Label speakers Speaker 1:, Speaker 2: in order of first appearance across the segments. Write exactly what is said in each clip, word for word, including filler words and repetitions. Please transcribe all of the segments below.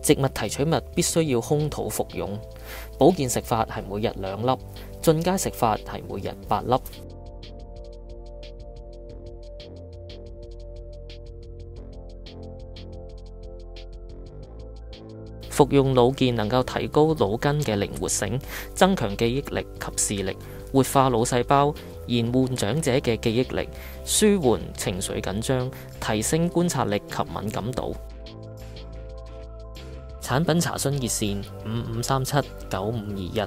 Speaker 1: 植物提取物必須要空肚服用。保健食法係每日兩粒，進階食法係每日八粒。服用腦健能夠提高腦筋嘅靈活性，增強記憶力及視力，活化腦細胞，延緩長者嘅記憶力，舒緩情緒緊張，提升觀察力及敏感度。產品查詢熱線五五三七九五二一。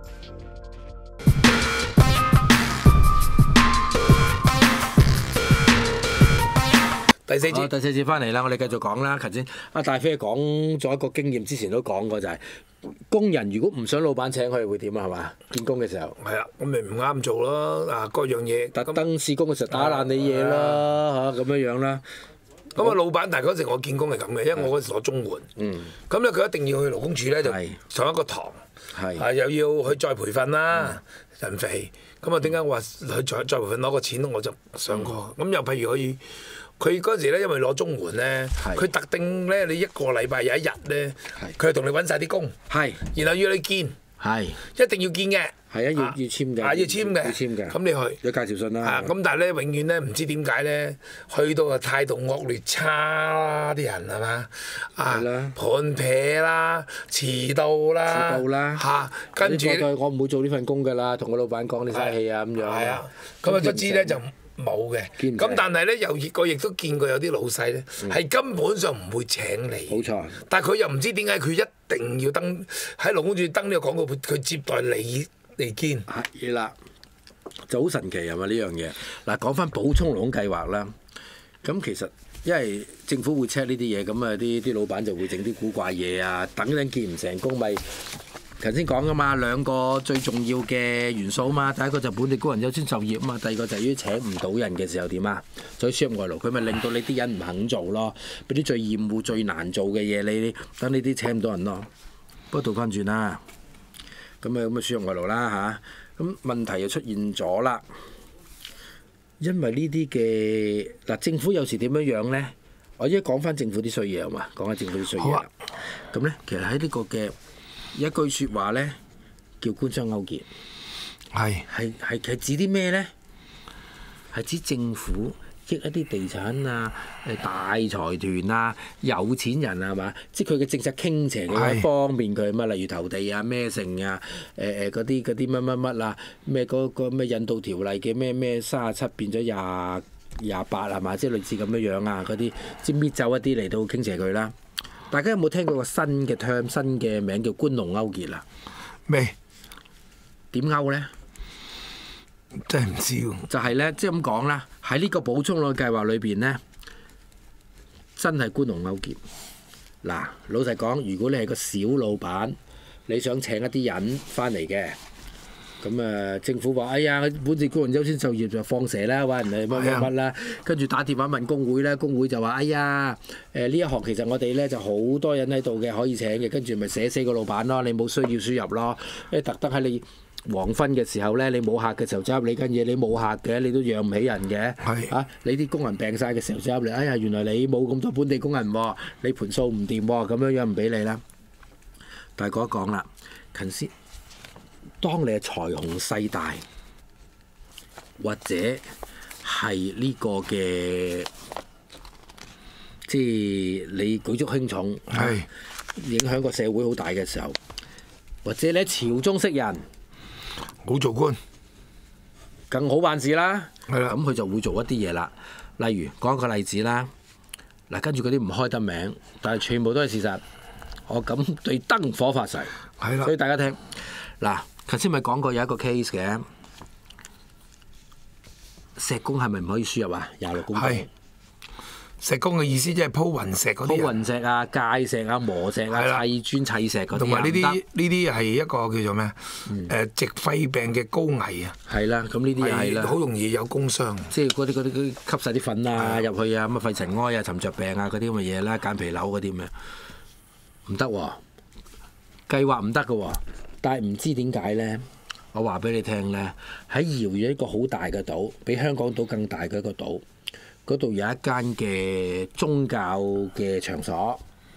Speaker 2: 第四節，
Speaker 3: 第四節翻嚟啦，我哋繼續講啦。頭先阿大飛講咗一個經驗，之前都講過就係、是、工人如果唔想老闆請佢哋會點啊？係嘛？見工嘅時候
Speaker 2: 係啊，咁咪唔啱做咯。啊，各樣嘢
Speaker 3: 特登試工嘅時候打爛你嘢啦嚇，咁樣樣啦。
Speaker 2: 咁啊，老闆，但係嗰時我見工係咁嘅，因為我嗰時攞綜援。嗯。咁咧，佢一定要去勞工處咧，就上一個堂。係。啊，又要去再培訓啦，人肥。咁啊，點解我話去再再培訓攞個錢我就上過？咁又譬如可以。佢嗰時咧，因為攞綜援咧，佢特定咧，你一個禮拜有一日咧，佢係同你揾晒啲工，然後要你見，一定要見嘅，
Speaker 3: 係啊，要要簽嘅，
Speaker 2: 要簽嘅，
Speaker 3: 要簽嘅，
Speaker 2: 咁你去
Speaker 3: 有介紹信啦。
Speaker 2: 咁但係咧，永遠咧唔知點解咧，去到啊態度惡劣差啦，啲人係嘛啊盤撇啦，遲到啦，
Speaker 3: 遲到啦
Speaker 2: 嚇，跟住
Speaker 3: 我唔會做呢份工㗎啦，同個老闆講你嘥氣啊咁樣。係啊，
Speaker 2: 咁啊卒之咧就。冇嘅，咁但係咧又我亦都見過有啲老細咧係根本上唔會請你，
Speaker 3: 冇錯。但
Speaker 2: 係佢又唔知點解佢一定要登喺勞工處登呢個廣告，佢接待你嚟見。
Speaker 3: 係啦，就好神奇係嘛呢樣嘢。嗱，講翻補充勞工計劃啦，咁其實因為政府會 check 呢啲嘢，咁啊啲啲老闆就會整啲古怪嘢啊，等陣見唔成功咪。頭先講噶嘛，兩個最重要嘅元素啊嘛，第一個就本地工人優先就業啊嘛，第二個就係要請唔到人嘅時候點啊？所以輸入外勞，佢咪令到你啲人唔肯做咯，俾啲最厭惡、最難做嘅嘢你，等你啲請唔到人咯。不過倒翻轉啦，咁啊咁啊輸入外勞啦嚇，咁問題就出現咗啦，因為呢啲嘅嗱政府有時點樣樣咧？我而家講翻政府啲衰嘢啊嘛，講下政府啲衰嘢啦。咁咧、啊，其實喺呢個嘅。一句説話咧，叫官商勾結，係係係係指啲咩咧？係指政府益一啲地產啊、誒大財團啊、有錢人啊，係嘛？即係佢嘅政策傾斜嘅方便佢嘛，例如投地啊、咩成啊、誒誒嗰啲嗰啲乜乜乜啊、咩嗰個咩引渡條例嘅咩咩三十七變咗廿廿八係嘛？即係類似咁樣樣啊，嗰啲即係搣走一啲嚟到傾斜佢啦。大家有冇聽過個新嘅 term 新嘅名叫官農勾結啊？
Speaker 2: 未
Speaker 3: 點勾咧？
Speaker 2: 真係唔知喎。
Speaker 3: 就係咧，即係咁講啦。喺呢個補充勞計劃裏邊咧，真係官農勾結。嗱，老實講，如果你係個小老闆，你想請一啲人翻嚟嘅，咁啊政府話：哎呀，本地工人優先就業就放蛇啦，話人哋乜乜乜啦。跟住打電話問工會咧，工會就話：哎呀，誒呢一行其實我哋咧就好多人喺度嘅，可以請嘅。跟住咪寫死個老闆咯，你冇需要輸入咯。誒特登喺你黃昏嘅時候咧，你冇客嘅時候走入你間嘢，你冇客嘅，你都養唔起人嘅。係啊，你啲工人病晒嘅時候走入嚟，哎呀，原來你冇咁多本地工人喎，你盤數唔掂喎，咁樣樣唔俾你啦。但係講一講啦，近先。當你係財雄勢大，或者係呢個嘅，即係你舉足輕重，係影響個社會好大嘅時候，或者你喺朝中識人，
Speaker 2: 好做官，
Speaker 3: 更好辦事啦。
Speaker 2: 係啦，
Speaker 3: 咁佢就會做一啲嘢啦。例如講一個例子啦，嗱，跟住嗰啲唔開得名，但係全部都係事實。我咁對燈火發誓，係啦，所以大家聽嗱。頭先咪講過有一個 case 嘅，石工係咪唔可以輸入啊？廿六公噸。
Speaker 2: 石工嘅意思即係鋪雲石嗰啲。鋪
Speaker 3: 雲石啊、界石啊、磨石啊、砌磚砌石嗰啲。
Speaker 2: 同埋呢啲呢啲係一個叫做咩？誒，矽肺病嘅高危啊。係啦，咁呢啲係啦，好容易有工傷。即係嗰啲嗰啲嗰啲吸晒啲粉啊入去啊，咁啊肺塵埃啊、沉着病啊嗰啲咁嘅嘢啦，間皮瘤嗰啲咩？唔得喎，計劃唔得嘅喎。但係唔知點解咧？我話俾你聽咧，喺遙遠一個好大嘅島，比香港島更大嘅一個島，嗰度有一間嘅宗教嘅場所。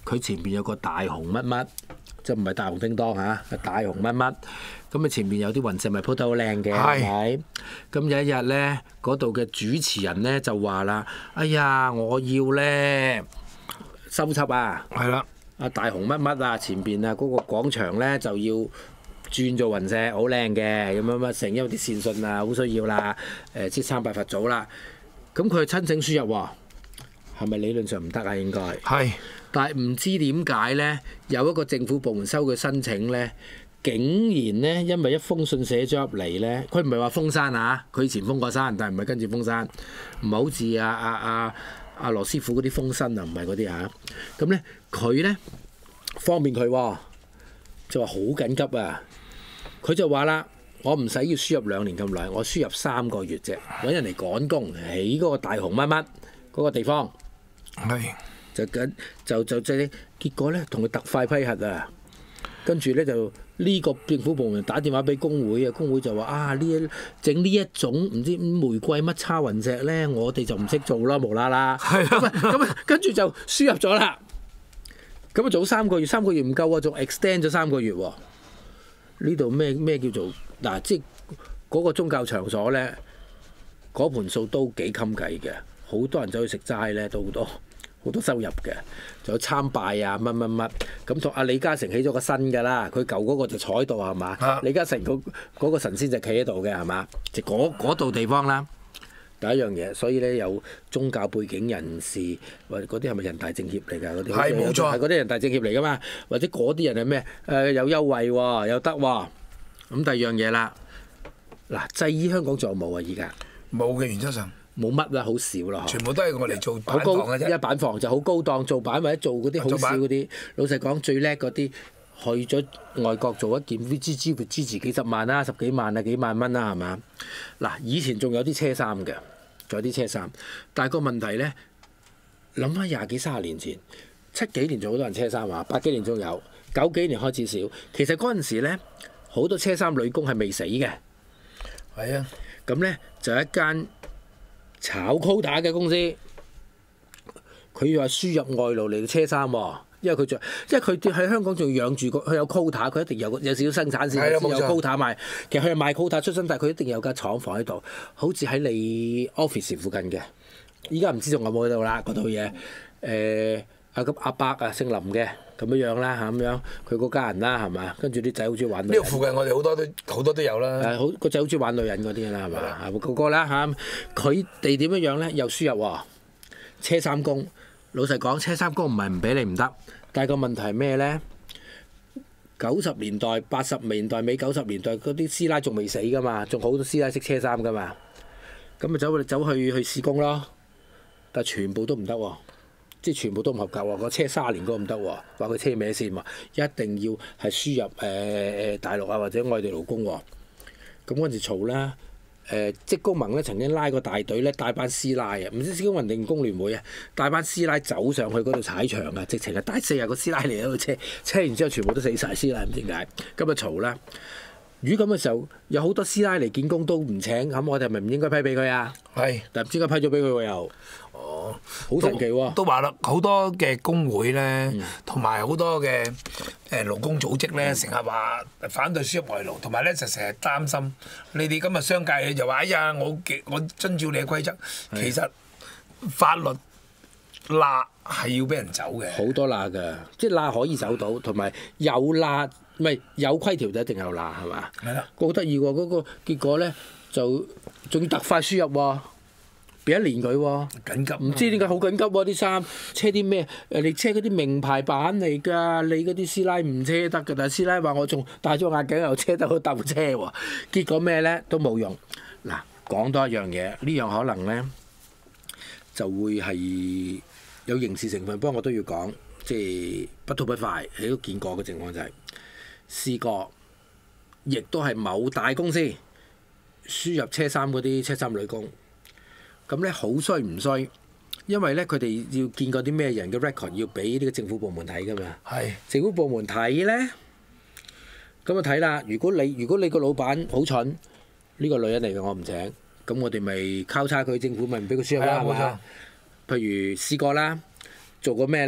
Speaker 3: 佢前邊有個大紅乜乜，即係唔係大紅叮當嚇，係大紅乜乜。咁啊前面有啲雲石咪鋪得好靚嘅，係咪？咁有一日咧，嗰度嘅主持人咧就話啦：哎呀，我要咧收輯啊！
Speaker 2: 係啦，
Speaker 3: 啊大紅乜乜啊，前邊啊嗰個廣場咧就要轉做雲石，好靚嘅咁樣乜成，因為啲善信啊好需要啦，誒即參拜佛祖啦。咁佢係申請輸入喎，係咪理論上唔得啊？應該係，但係唔知點解咧，有一個政府部門收佢申請咧。竟然咧，因為一封信寫咗入嚟咧，佢唔係話封山啊，佢以前封過山，但係唔係跟住封山，唔係好似阿阿阿阿羅師傅嗰啲封身啊，唔係嗰啲嚇。咁咧佢咧方便佢喎，就話好緊急啊！佢就話啦，我唔使要輸入兩年咁耐，我輸入三個月啫，揾人嚟趕工起嗰個大紅乜乜嗰個地方，係就緊就就即係結果咧，同佢特快批核啊！跟住咧就呢個政府部門打電話俾工會啊，工會就話啊呢一整呢一種唔知玫瑰乜叉雲石咧，我哋就唔識做啦，無啦啦。係啊，咁啊跟住就輸入咗啦。咁啊早三個月，三個月唔夠啊，仲 extend 咗三個月喎。呢度咩咩叫做嗱？即係嗰個宗教場所咧，嗰盤數都幾襟計嘅，好多人走去食齋咧，都好多。好多收入嘅，仲有參拜啊乜乜乜，咁同阿李嘉誠起咗個新㗎啦，佢舊嗰個就坐喺度係嘛？啊、李嘉誠嗰嗰個神仙就企喺度嘅係嘛？就嗰度地方啦。第一樣嘢，所以咧有宗教背景人士或者嗰啲係咪人大政協嚟㗎？嗰啲係冇錯，係嗰啲人大政協嚟㗎嘛？或者嗰啲人係咩？誒、呃、有優惠喎、哦，有得喎、哦。咁第二樣嘢啦，嗱製衣香港仲有冇啊？而家
Speaker 2: 冇嘅，原則上。
Speaker 3: 冇乜啦，好少啦，
Speaker 2: 全部都係我哋做板
Speaker 3: 房
Speaker 2: 嘅啫。
Speaker 3: 一板房就好高檔，做板或者做嗰啲好少嗰啲。老實講，最叻嗰啲去咗外國做一件 V G G 會支持幾十萬啦、十幾萬啊、幾萬蚊啦，係嘛？嗱，以前仲有啲車衫嘅，仲有啲車衫，但係個問題咧，諗翻廿幾三十年前，七幾年仲好多人車衫啊，八幾年仲有，九幾年開始少。其實嗰陣時咧，好多車衫女工係未死嘅。係啊，咁咧就一間炒 quota 嘅公司，佢要話輸入外勞嚟車衫喎，因為佢仲，因為佢喺香港仲養住個，佢有 quota，佢一定有有少少生產線先有 quota 賣。其實佢係賣 quota 出身，但係佢一定有間廠房喺度，好似喺你 office 附近嘅。依家唔知仲有冇喺度啦，嗰套嘢。誒阿咁阿伯啊，姓林嘅咁樣樣啦嚇，咁樣佢嗰家人啦係嘛，跟住啲仔好中意玩女人。
Speaker 2: 呢個附近我哋好多都好多都有啦。
Speaker 3: 誒好個仔好中意玩女人嗰啲啦係嘛，啊個個啦嚇，佢哋點樣樣咧？又輸入喎，車衫工。老實講，車衫工唔係唔俾你唔得，但係個問題係咩咧？九十年代、八十年代尾、九十年代嗰啲師奶仲未死噶嘛，仲好多師奶識車衫噶嘛，咁咪走去走去去試工咯，但係全部都唔得喎。即係全部都唔合格喎，個車卅年都唔得喎，話佢車歪線喎，一定要係輸入誒誒、呃、大陸啊或者外地勞工喎。咁嗰陣時嘈啦，誒職工盟咧曾經拉個大隊咧，帶班師奶啊，唔知職工盟定工聯會啊，帶班師奶走上去嗰度踩場啊，直情係帶四廿個師奶嚟喺度車，車完之後全部都死晒師奶，唔知點解。咁啊嘈啦！如果咁嘅時候有好多師奶嚟見工都唔請，咁我哋係咪唔應該批俾佢啊？係是，但唔知點解批咗俾佢喎又。哦，好神奇喎！
Speaker 2: 都話啦，好多嘅工會咧，同埋好多嘅誒勞工組織咧，成日話反對輸入外勞，同埋咧就成日擔心你哋今日商界就話：哎呀，我我遵照你嘅規則，其實法律罅係要俾人走嘅。
Speaker 3: 好多罅㗎，即係罅可以走到，同埋有罅，唔係有規條就一定有罅，係嘛？係啦。好得意喎！嗰個結果咧就仲要特快輸入喎。俾一年佢喎，
Speaker 2: 緊急，
Speaker 3: 唔知點解好緊急喎啲衫，車啲咩？誒你車嗰啲名牌版嚟㗎，你嗰啲師奶唔車得㗎，但係師奶話我仲戴咗眼鏡又車得去鬥車喎，結果咩咧都冇用。嗱，講多一樣嘢，呢樣可能咧就會係有刑事成分，不過我都要講，即係不吐不快，你都見過嘅情況就係、是、試過，亦都係某大公司輸入車衫嗰啲車衫女工。咁咧好衰唔衰？因為咧佢哋要見過啲咩人嘅 record 要俾呢個政府部門睇㗎嘛。係是。政府部門睇咧，咁啊睇啦。如果你如果你個老闆好蠢，呢、呢個女人嚟嘅我唔請，咁我哋咪交叉佢政府咪唔俾佢輸入啦，係嘛？譬如試過啦，做過咩咧？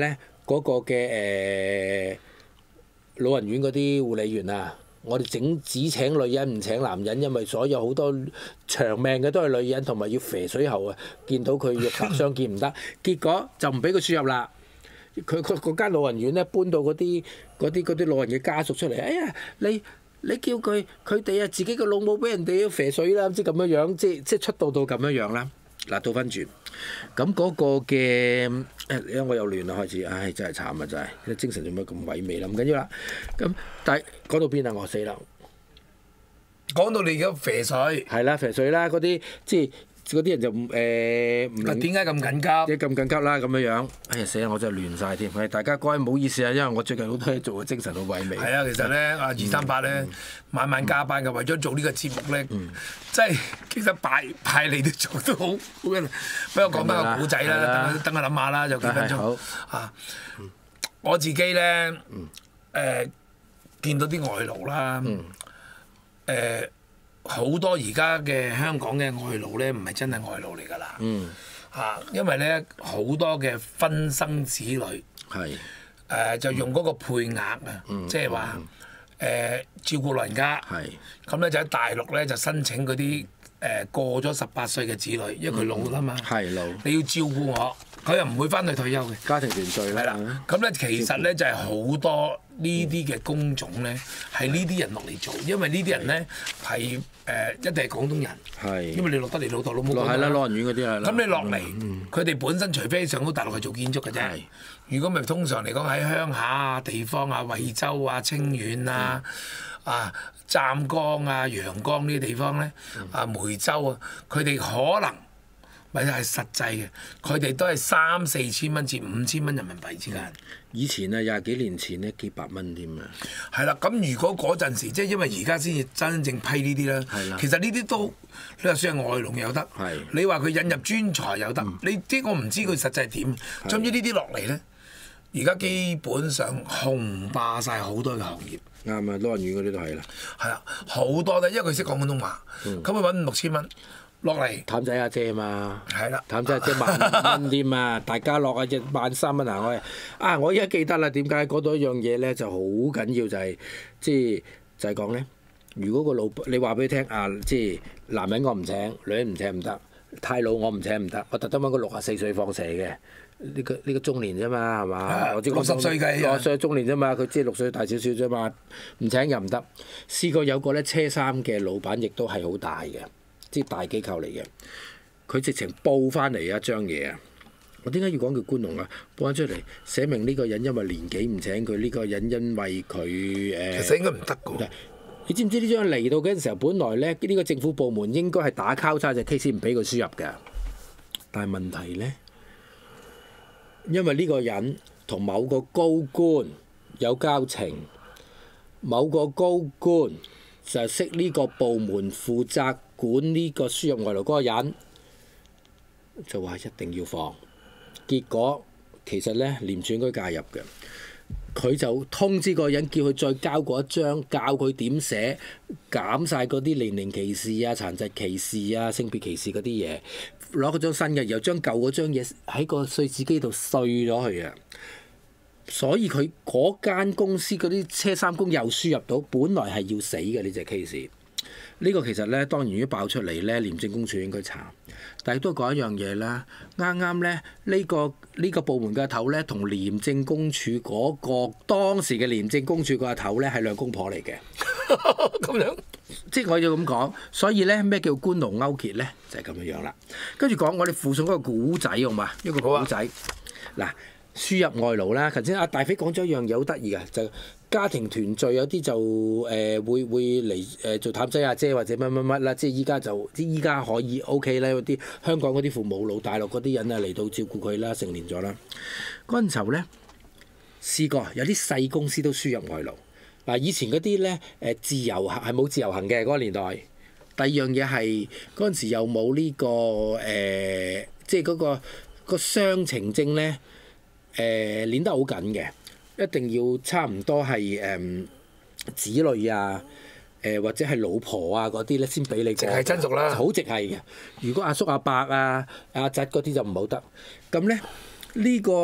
Speaker 3: 嗰個嘅誒、呃、老人院嗰啲護理員啊，我哋整只請女人唔請男人，因為所有好多長命嘅都係女人，同埋要肥水喉啊，見到佢肉帛相見唔得，結果就唔俾佢輸入啦。佢佢嗰間老人院咧搬到嗰啲嗰啲嗰啲老人嘅家屬出嚟，哎呀你你叫佢佢哋啊自己個老母俾人哋肥水啦，即係咁樣樣，即即出道到咁樣樣啦。嗱倒翻轉，咁嗰個嘅誒，我又亂啦開始，唉真係慘啊真係，精神做乜咁萎靡啦？唔緊要啦，咁但係講到邊啊？我死啦！
Speaker 2: 講到你而家肥水，
Speaker 3: 係啦肥水啦，嗰啲即係。嗰啲人就唔誒唔明
Speaker 2: 點解咁緊急？
Speaker 3: 即係咁緊急啦咁樣樣，哎呀死啦！我真係亂晒添。係大家各位唔好意思啊，因為我最近好多嘢做啊，精神好萎靡。係
Speaker 2: 啊，其實咧，阿二三八咧晚晚加班嘅，為咗做呢個節目咧，即係其實派派你都做得好好嘅。俾我講翻個古仔啦，等等我諗下啦，就幾分鐘啊！我自己咧誒見到啲外勞啦，誒。好多而家嘅香港嘅外勞咧，唔係真係外勞嚟㗎啦。嗯。嚇，因為咧好多嘅婚生子女。係。誒就用嗰個配額啊，即係話誒照顧老人家。係。咁咧就喺大陸咧就申請嗰啲誒過咗十八歲嘅子女，因為佢老啦嘛。係老。你要照顧我，佢又唔會翻去退休嘅。家庭團聚啦。係啦。咁咧其實咧就係好多呢啲嘅工種咧，係呢啲人落嚟做，因為呢啲人咧係。誒一定係廣東人，係因為你落得嚟老豆老母講啦，係啦，老人院嗰啲係。咁你落嚟，佢哋本身除非上到大陸係做建築嘅啫。如果咪通常嚟講喺鄉下啊、地方啊、惠州啊、清遠啊、啊湛江啊、陽江呢啲地方咧，啊梅州啊，佢哋可能咪係實際嘅，佢哋都係三四千蚊至五千蚊人民幣之間。
Speaker 3: 以前啊，廿幾年前咧幾百蚊添啊！
Speaker 2: 係啦，咁如果嗰陣時，即係因為而家先至真正批呢啲啦，其實呢啲都你話算係外勞有得，你話佢引入專才有得，你即係我唔知佢實際點。總之呢啲落嚟咧，而家基本上紅霸晒好多嘅行業。
Speaker 3: 啱啊，老人院嗰啲都係啦。係
Speaker 2: 啊，好多咧，因為佢識講廣東話，咁佢揾五六千蚊。落嚟，
Speaker 3: 譚仔阿姐嘛，
Speaker 2: 係啦，
Speaker 3: 譚仔阿姐萬五蚊添啊！大家落啊，一萬三蚊行開啊！我而家記得啦，點解嗰度一樣嘢咧就好緊要，就係即係就係講咧，如果個老你話俾佢聽啊，即係男人我唔請，女人唔請唔得，太老我唔請唔得，我特登揾個六十四歲放蛇嘅，呢個呢個中年啫嘛，係嘛？
Speaker 2: 六十歲嘅，
Speaker 3: 六十歲中年啫嘛，佢即係六歲大少少啫嘛，唔請又唔得。試過有個咧車衫嘅老闆，亦都係好大嘅。啲大機構嚟嘅，佢直情報翻嚟一張嘢啊！我點解要講叫官農啊？報翻出嚟寫明呢個人因為年紀唔請佢，呢個人因為佢誒。呃、
Speaker 2: 其實應該唔得㗎。
Speaker 3: 你知唔知呢張嚟到嗰陣時候，本來咧呢、呢個政府部門應該係打交叉隻 case 唔俾佢輸入㗎，但係問題咧，因為呢個人同某個高官有交情，某個高官就識呢個部門負責管呢個輸入外勞嗰個人，就話一定要放。結果其實咧廉署應該介入嘅，佢就通知個人叫佢再交過一張，教佢點寫，減晒嗰啲年齡歧視啊、殘疾歧視啊、性別歧視嗰啲嘢，攞嗰張新嘅，又將舊嗰張嘢喺個碎紙機度碎咗佢啊！所以佢嗰間公司嗰啲車衫工又輸入到，本來係要死嘅呢隻 case。呢個其實咧，當然如果爆出嚟咧，廉政公署應該查。但係都講一樣嘢啦，啱啱咧呢、呢個呢、呢個部門嘅頭咧，同廉政公署嗰個當時嘅廉政公署個頭咧係兩公婆嚟嘅。咁樣，即係我要咁講。所以咧，咩叫官農勾結咧？就係咁樣樣啦。跟住講，我哋附送一個古仔好嘛？一個古仔嗱。輸入外勞啦，頭先阿大飛講咗一樣嘢好得意嘅，就家庭團聚有啲就誒、呃、會會嚟誒、呃、做譚仔阿姐或者乜乜乜啦，即係依家就即係依家可以 OK 啦，嗰啲香港嗰啲父母老大陸嗰啲人啊嚟到照顧佢啦，成年咗啦。嗰陣時候咧試過有啲細公司都輸入外勞嗱，以前嗰啲咧誒自由行係冇自由行嘅嗰個年代。第二樣嘢係嗰陣時又冇呢、這個誒、呃，即係嗰、那個、那個雙程證咧。誒攣得好緊嘅，一定要差唔多係誒、嗯、子女啊，誒、呃、或者係老婆啊嗰啲咧先俾你過。直係親屬啦。好直係嘅。如果阿叔阿伯啊、阿侄嗰啲就唔好得。咁咧呢、呢個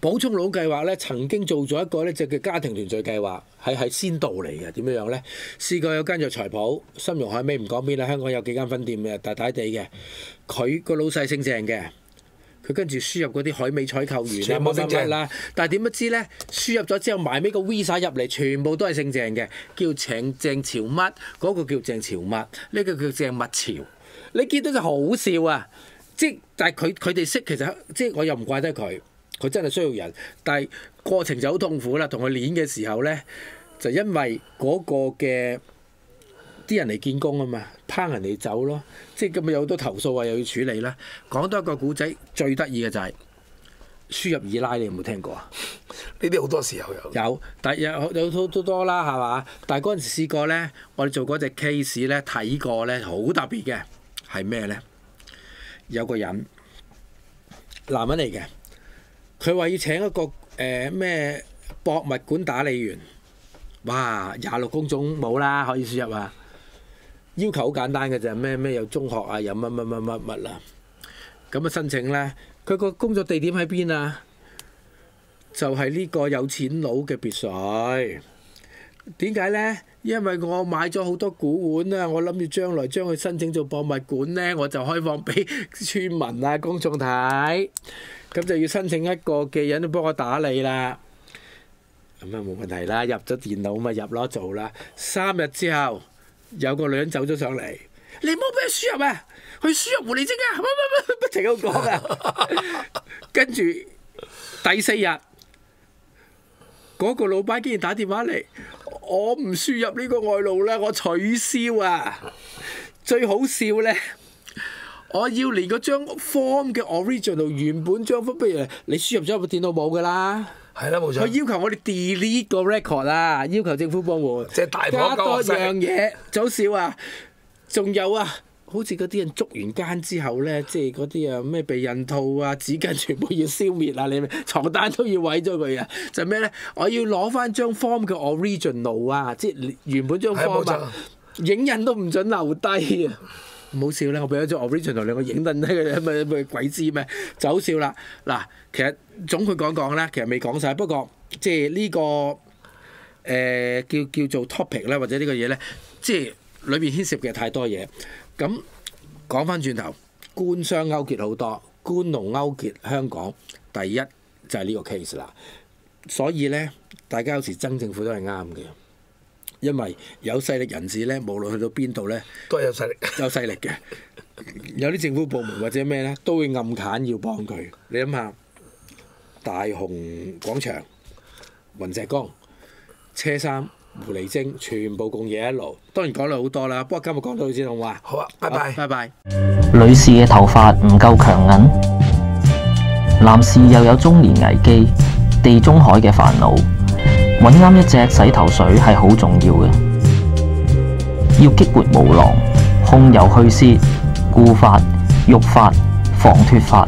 Speaker 3: 補充勞工計劃咧曾經做咗一個咧就叫家庭團聚計劃，係係先導嚟嘅。點樣樣咧？試過有間藥材鋪，深融海味唔講邊啦，香港有幾間分店嘅，大大地嘅。佢個老細姓鄭嘅，佢跟住輸入嗰啲海味採購員啊乜乜乜啦。但係點不知咧？輸入咗之後埋尾個 Visa 入嚟，全部都係姓鄭嘅，叫鄭鄭朝乜，嗰、那個叫鄭朝乜，呢、這個叫鄭乜朝。你見到就好笑啊！即但係佢佢哋識，其實即係我又唔怪得佢。佢真係需要人，但係過程就好痛苦啦。同佢練嘅時候咧，就因為嗰個嘅啲人嚟見工啊嘛，拚人哋走咯。即係咁咪有好多投訴啊，又要處理啦。講多一個古仔，最得意嘅就係輸入二奶，你有冇聽過啊？
Speaker 2: 呢啲好多時候有。有，
Speaker 3: 但係有有好多多啦，係嘛？但係嗰陣時試過咧，我哋做嗰隻 case 咧睇過咧，好特別嘅係咩咧？有個人男人嚟嘅。佢話要請一個誒咩、呃、博物館打理員，哇！廿六工種冇啦，可以輸入啊。要求好簡單嘅啫，咩咩有中學啊，有乜乜乜乜乜啦。咁啊申請咧，佢個工作地點喺邊啊？就係、是、呢個有錢佬嘅別墅。點解咧？因為我買咗好多古玩啊，我諗住將來將佢申請做博物館咧，我就開放俾村民啊、公眾睇。咁就要申請一個嘅人都幫我打理啦，咁啊冇問題啦，入咗電腦咪入咯做啦。三日之後有個女人走咗上嚟，你唔好俾佢輸入啊，佢輸入狐狸精啊，乜乜乜不停咁講啊。跟住第四日，嗰個老闆竟然打電話嚟，我唔輸入呢個外勞啦，我取消啊。最好笑咧！我要連嗰張 form 嘅 original 原本張 form， 不如你輸入咗部電腦冇㗎啦。
Speaker 2: 係啦，冇錯。
Speaker 3: 佢要求我哋 delete 個 record 啦，要求政府部門
Speaker 2: 即係大
Speaker 3: 加多樣嘢，就好笑啊！仲有啊，好似嗰啲人捉完奸之後咧，即係嗰啲啊咩避孕套啊、紙巾全部要消滅啊，你明？床單都要毀咗佢啊！就咩咧？我要攞翻張 form 嘅 original 啊，即係原本張 form 啊，影印都唔準留低啊！唔好笑啦！我俾咗張 original 你，我影印低佢，咪咪鬼知咩？就好笑啦！嗱，其實總括講講咧，其實未講晒。不過即係呢個誒、呃、叫叫做 topic 咧，或者呢個嘢咧，即係裏面牽涉嘅太多嘢。咁講翻轉頭，官商勾結好多，官農勾結香港，第一就係呢個 case 啦。所以咧，大家有時憎政府都係啱嘅。因為有勢力人士咧，無論去到邊度咧，
Speaker 2: 都係有勢力，
Speaker 3: 有勢力嘅。有啲政府部門或者咩咧，都會暗揀要幫佢。你諗下，大雄廣場、雲石崗、車衫、狐狸精，全部共冶一爐。當然講到好多啦，不過今日講到呢先好嘛？
Speaker 2: 好啊，拜拜，
Speaker 3: 拜拜。
Speaker 1: 女士嘅頭髮唔夠強韌，男士又有中年危機、地中海嘅煩惱。揾啱一隻洗頭水係好重要嘅，要激活毛囊、控油去屑、固髮、育髮、防脫髮。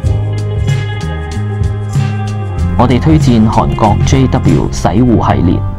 Speaker 1: 我哋推薦韓國 J W 洗護系列。